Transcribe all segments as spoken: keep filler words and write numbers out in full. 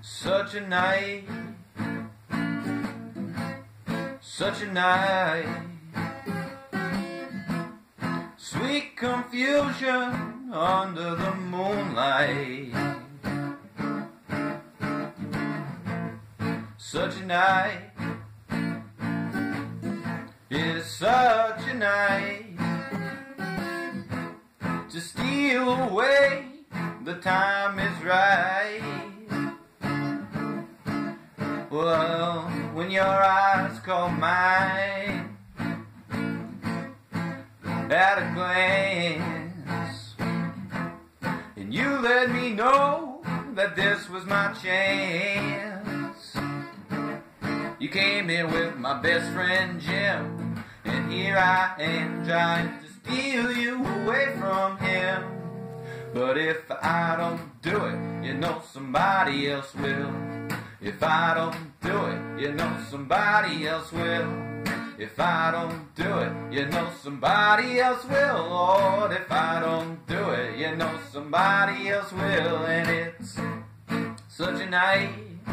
Such a night, such a night, sweet confusion under the moonlight. Such a night is such a night to steal away, the time is right. Well, when your eyes caught mine at a glance, and you let me know that this was my chance. You came in with my best friend Jim, and here I am trying to steal you away from him. But if I don't do it, you know somebody else will. If I don't do it, you know somebody else will. If I don't do it, you know somebody else will. Lord, if I don't do it, you know somebody else will. And it's such a night,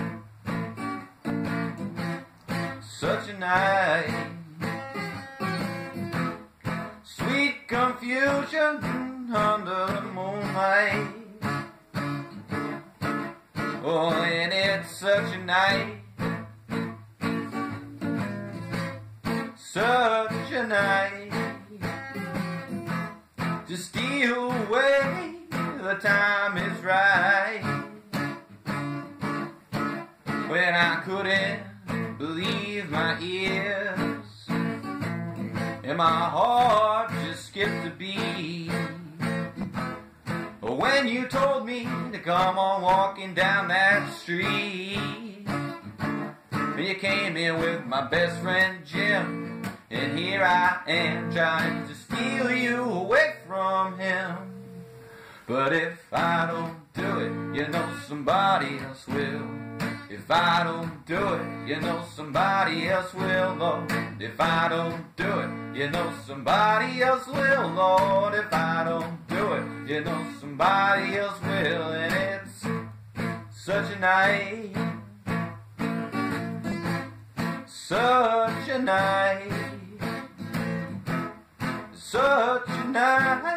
such a night, sweet confusion under the moonlight. Oh, and it's such a night, such a night to steal away, the time is right. When I couldn't believe my ears, and my heart just skipped a beat. When you told me to come on walking down that street, you came in with my best friend Jim, and here I am trying to steal you away from him. But if I don't do it, you know somebody else will. If I don't do it, you know somebody else will, Lord. If I don't do it, you know somebody else will, Lord. If I don't do it, you know somebody else will. And it's such a night, such a night, such a night.